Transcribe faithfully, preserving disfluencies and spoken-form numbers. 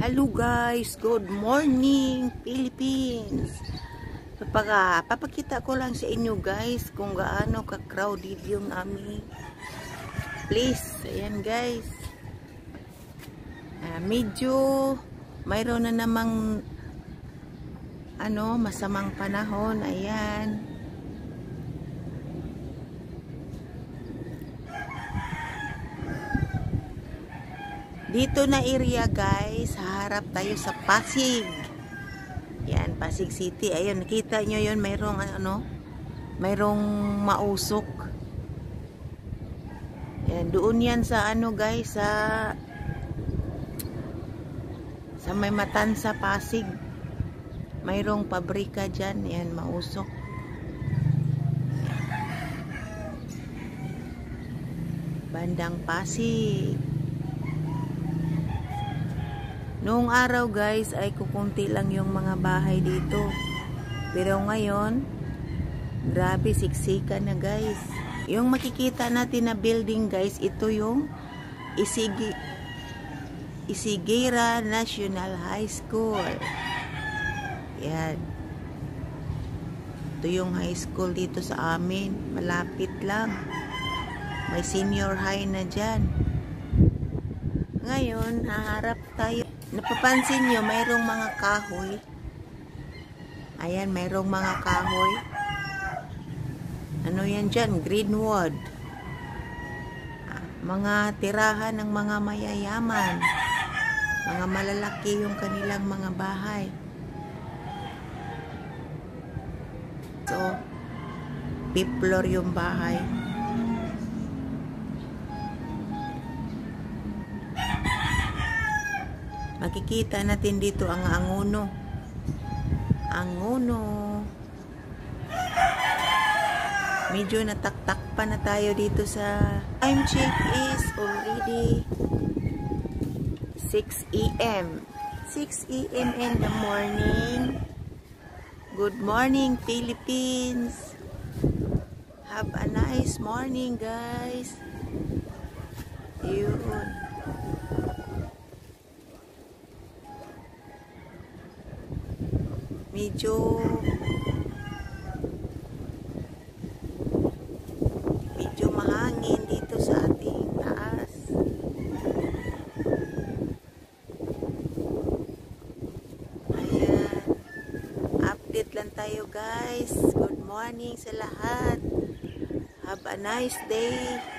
Hello guys, good morning Philippines. Papaga, papakita ko lang sa inyo guys kung gaano ka-crowded yung aming place. Ayan guys. Uh, medyo mayroon na namang ano, masamang panahon. Ayan. Dito na area guys, harap tayo sa Pasig. Yan, Pasig City. Ayun, nakita nyo yun, mayroong ano, mayroong mausok. Yan, doon yan sa ano guys, sa sa may Matansa, Pasig. Mayroong pabrika dyan, yan, mausok. Bandang Pasig. Noong araw guys ay kukunti lang yung mga bahay dito. Pero ngayon, grabe siksikan na guys. Yung makikita natin na building guys, ito yung Isigi, Isigera National High School. Yan. Ito yung high school dito sa amin. Malapit lang. May senior high na dyan. Ngayon, haharap tayo. Napapansin nyo, mayroong mga kahoy. Ayan, mayroong mga kahoy. Ano yan dyan? Greenwood. Ah, mga tirahan ng mga mayayaman. Mga malalaki yung kanilang mga bahay. So, fifth-floor yung bahay. Makikita natin dito ang anguno. Anguno. Medyo nataktak pa na tayo dito sa time check is already six A M six A M in the morning. Good morning Philippines. Have a nice morning guys. Yun. Medyo medyo mahangin dito sa ating taas. Ayan. Update lang tayo guys. Good morning sa lahat. Have a nice day.